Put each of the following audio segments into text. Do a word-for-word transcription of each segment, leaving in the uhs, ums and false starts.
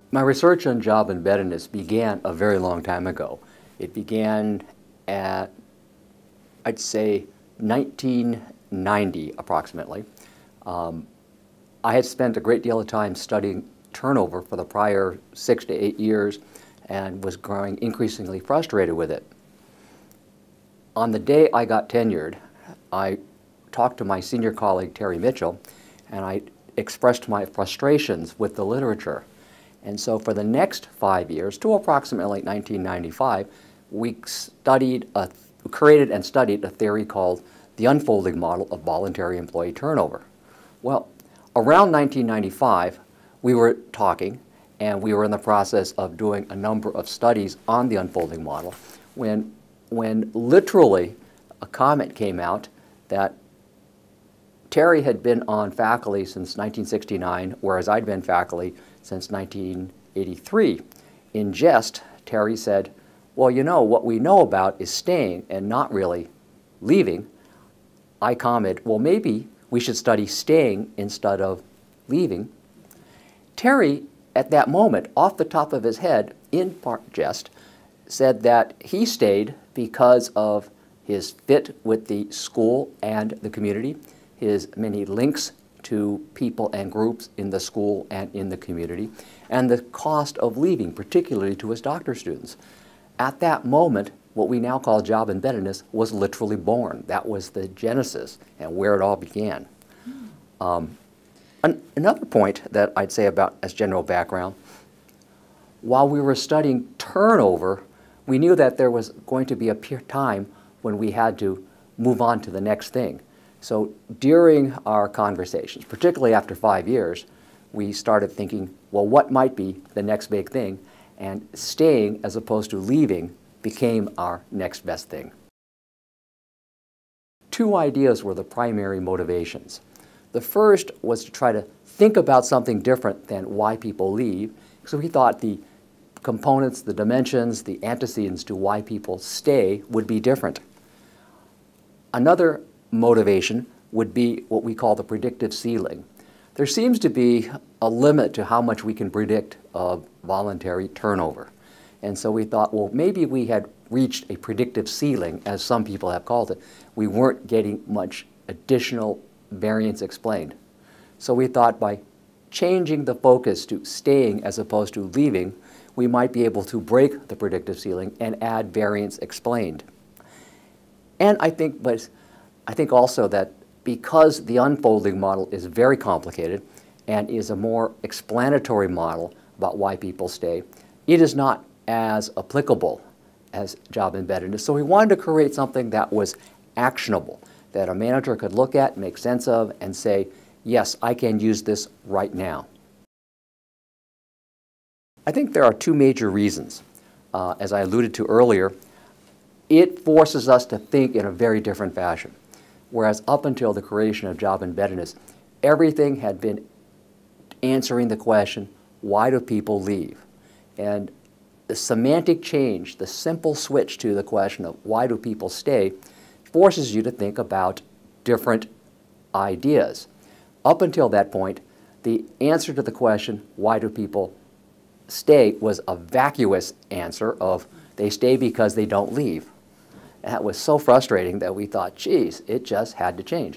My research on job embeddedness began a very long time ago. It began at, I'd say, nineteen ninety approximately. Um, I had spent a great deal of time studying turnover for the prior six to eight years and was growing increasingly frustrated with it. On the day I got tenured, I talked to my senior colleague, Terry Mitchell, and I expressed my frustrations with the literature. And so for the next five years, to approximately nineteen ninety-five, we studied, a, created and studied a theory called the unfolding model of voluntary employee turnover. Well, around nineteen ninety-five, we were talking, and we were in the process of doing a number of studies on the unfolding model, when, when literally a comment came out that Terry had been on faculty since nineteen sixty-nine, whereas I'd been faculty since nineteen eighty-three. In jest, Terry said, well, you know, what we know about is staying and not really leaving. I commented, well, maybe we should study staying instead of leaving. Terry, at that moment, off the top of his head, in part jest, said that he stayed because of his fit with the school and the community, his many links to people and groups in the school and in the community, and the cost of leaving, particularly to his doctoral students. At that moment, what we now call job embeddedness was literally born. That was the genesis and where it all began. Um, an another point that I'd say about as general background, while we were studying turnover, we knew that there was going to be a time when we had to move on to the next thing. So during our conversations, particularly after five years, we started thinking, well, what might be the next big thing? And staying as opposed to leaving became our next best thing. Two ideas were the primary motivations. The first was to try to think about something different than why people leave. So we thought the components, the dimensions, the antecedents to why people stay would be different. Another motivation would be what we call the predictive ceiling. There seems to be a limit to how much we can predict of voluntary turnover. And so we thought, well, maybe we had reached a predictive ceiling, as some people have called it. We weren't getting much additional variance explained. So we thought by changing the focus to staying as opposed to leaving, we might be able to break the predictive ceiling and add variance explained. And I think, but I think also that because the unfolding model is very complicated and is a more explanatory model about why people stay, it is not as applicable as job embeddedness. So we wanted to create something that was actionable, that a manager could look at, make sense of, and say, yes, I can use this right now. I think there are two major reasons. Uh, as I alluded to earlier, it forces us to think in a very different fashion. Whereas up until the creation of job embeddedness, everything had been answering the question, why do people leave? And the semantic change, the simple switch to the question of why do people stay, forces you to think about different ideas. Up until that point, the answer to the question, why do people stay, was a vacuous answer of they stay because they don't leave. And that was so frustrating that we thought, geez, it just had to change.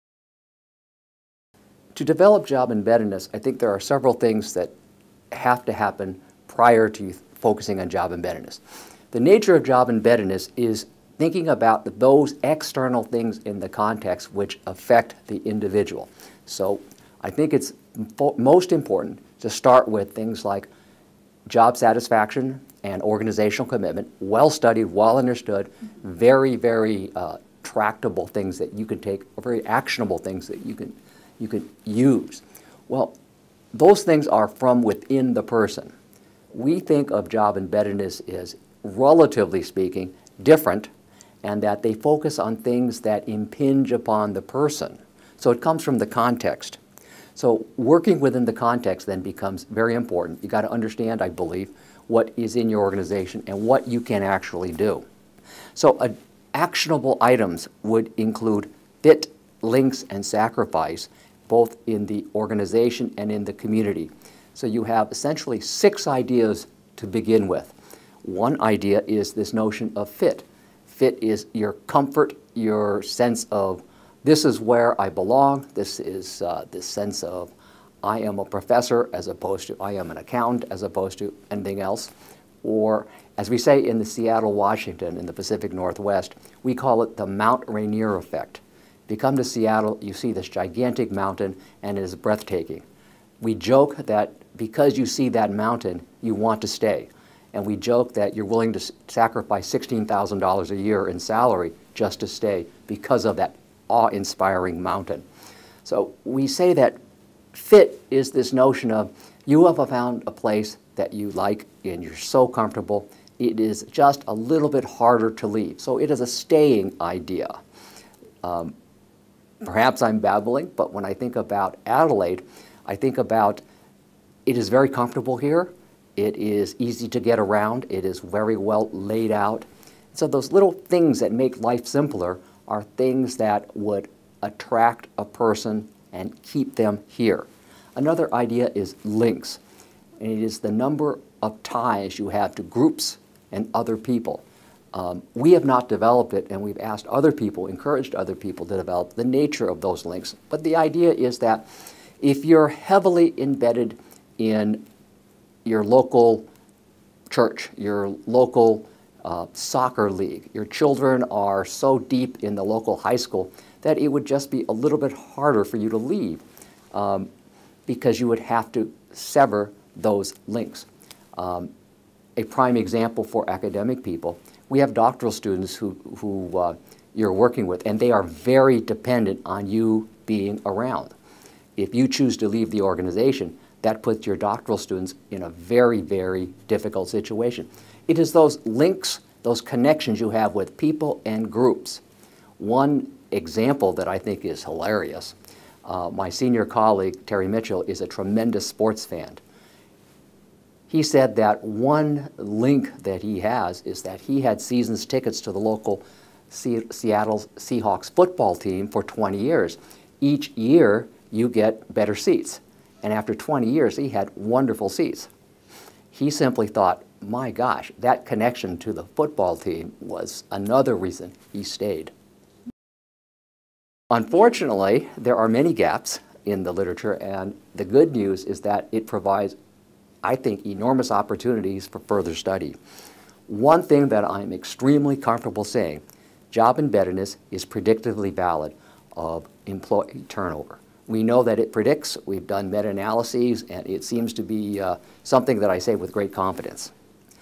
To develop job embeddedness, I think there are several things that have to happen prior to focusing on job embeddedness. The nature of job embeddedness is thinking about those external things in the context which affect the individual. So I think it's most important to start with things like job satisfaction and organizational commitment, well studied, well understood, very, very uh, tractable things that you can take, or very actionable things that you can, you can use. Well, those things are from within the person. We think of job embeddedness as, relatively speaking, different, and that they focus on things that impinge upon the person. So it comes from the context. So working within the context then becomes very important. You got to understand, I believe, what is in your organization and what you can actually do. So uh, actionable items would include fit, links, and sacrifice, both in the organization and in the community. So you have essentially six ideas to begin with. One idea is this notion of fit. Fit is your comfort, your sense of this is where I belong, this is uh, this sense of I am a professor as opposed to I am an accountant as opposed to anything else. Or as we say in the Seattle, Washington, in the Pacific Northwest, we call it the Mount Rainier effect. If you come to Seattle, you see this gigantic mountain and it is breathtaking. We joke that because you see that mountain, you want to stay. And we joke that you're willing to sacrifice sixteen thousand dollars a year in salary just to stay because of that awe-inspiring mountain. So we say that fit is this notion of you have found a place that you like and you're so comfortable, it is just a little bit harder to leave. So it is a staying idea. Um, perhaps I'm babbling, but when I think about Adelaide, I think about it is very comfortable here. It is easy to get around. It is very well laid out. So those little things that make life simpler are things that would attract a person and keep them here. Another idea is links, and it is the number of ties you have to groups and other people. Um, we have not developed it, and we've asked other people, encouraged other people to develop the nature of those links. But the idea is that if you're heavily embedded in your local church, your local uh, soccer league, your children are so deep in the local high school that it would just be a little bit harder for you to leave um, because you would have to sever those links. Um, a prime example for academic people, we have doctoral students who, who uh, you're working with, and they are very dependent on you being around. If you choose to leave the organization, that puts your doctoral students in a very, very difficult situation. It is those links, those connections you have with people and groups. One example that I think is hilarious, uh, my senior colleague, Terry Mitchell, is a tremendous sports fan. He said that one link that he has is that he had season's tickets to the local C Seattle Seahawks football team for twenty years. Each year, you get better seats. And after twenty years, he had wonderful seats. He simply thought, my gosh, that connection to the football team was another reason he stayed. Unfortunately, there are many gaps in the literature, and the good news is that it provides, I think, enormous opportunities for further study. One thing that I'm extremely comfortable saying, job embeddedness is predictively valid of employee turnover. We know that it predicts. We've done meta-analyses, and it seems to be uh, something that I say with great confidence.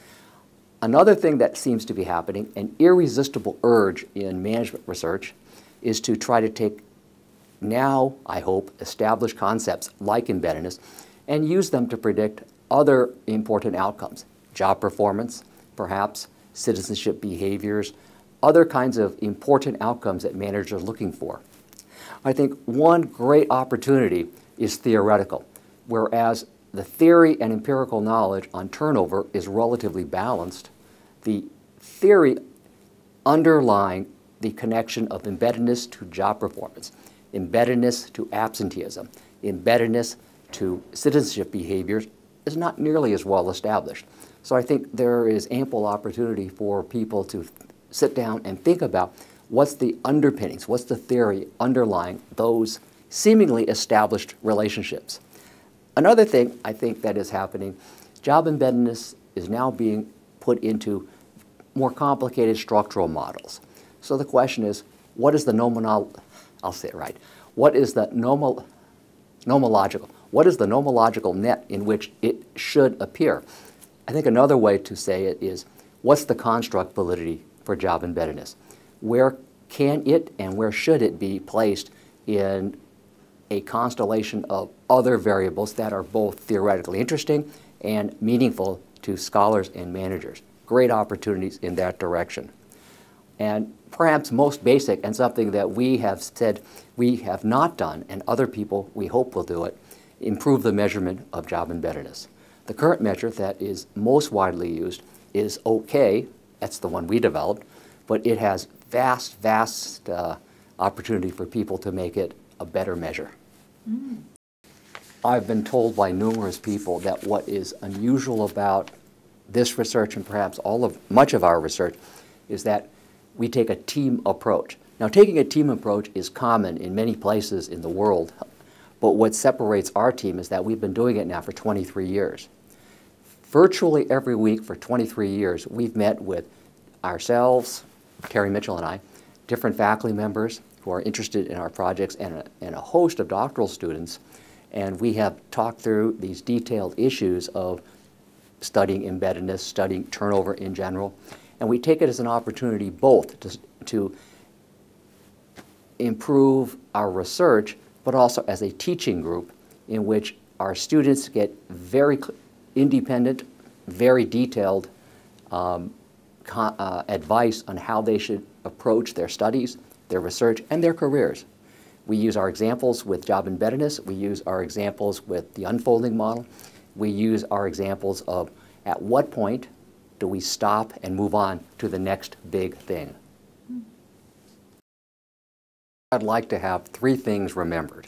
Another thing that seems to be happening, an irresistible urge in management research, is to try to take now, I hope, established concepts like embeddedness and use them to predict other important outcomes, job performance, perhaps citizenship behaviors, other kinds of important outcomes that managers are looking for. I think one great opportunity is theoretical, whereas the theory and empirical knowledge on turnover is relatively balanced. The theory underlying the connection of embeddedness to job performance, embeddedness to absenteeism, embeddedness to citizenship behaviors is not nearly as well established. So I think there is ample opportunity for people to sit down and think about what's the underpinnings, what's the theory underlying those seemingly established relationships. Another thing I think that is happening, job embeddedness is now being put into more complicated structural models. So the question is, what is the nominal, I'll say it right, what is the normal, nomological, what is the nomological net in which it should appear? I think another way to say it is, what's the construct validity for job embeddedness? Where can it and where should it be placed in a constellation of other variables that are both theoretically interesting and meaningful to scholars and managers? Great opportunities in that direction. And perhaps most basic, and something that we have said we have not done, and other people we hope will do it, improve the measurement of job embeddedness. The current measure that is most widely used is OK, that's the one we developed, but it has vast, vast uh, opportunity for people to make it a better measure. Mm. I've been told by numerous people that what is unusual about this research, and perhaps all of much of our research, is that we take a team approach. Now, taking a team approach is common in many places in the world, but what separates our team is that we've been doing it now for twenty-three years. Virtually every week for twenty-three years, we've met with ourselves, Terry Mitchell and I, different faculty members who are interested in our projects, and a, and a host of doctoral students, and we have talked through these detailed issues of studying embeddedness, studying turnover in general, and we take it as an opportunity both to, to improve our research, but also as a teaching group in which our students get very independent, very detailed um, uh, advice on how they should approach their studies, their research, and their careers. We use our examples with job embeddedness. We use our examples with the unfolding model. We use our examples of at what point do we stop and move on to the next big thing. I'd like to have three things remembered.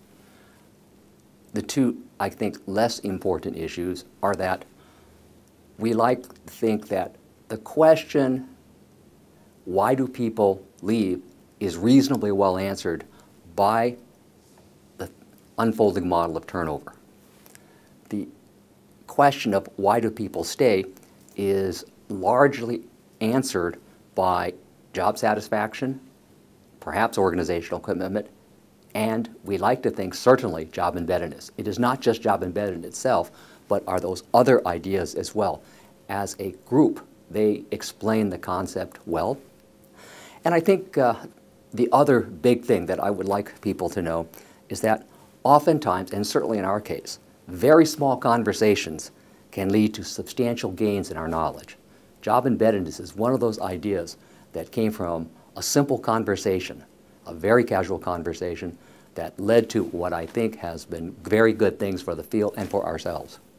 The two, I think, less important issues are that we like to think that the question, why do people leave, is reasonably well answered by the unfolding model of turnover. The question of why do people stay is largely answered by job satisfaction, perhaps organizational commitment, and we like to think certainly job embeddedness. It is not just job embedded itself, but are those other ideas as well. As a group, they explain the concept well. And I think uh, the other big thing that I would like people to know is that oftentimes, and certainly in our case, very small conversations can lead to substantial gains in our knowledge. Job embeddedness is one of those ideas that came from a simple conversation, a very casual conversation that led to what I think has been very good things for the field and for ourselves.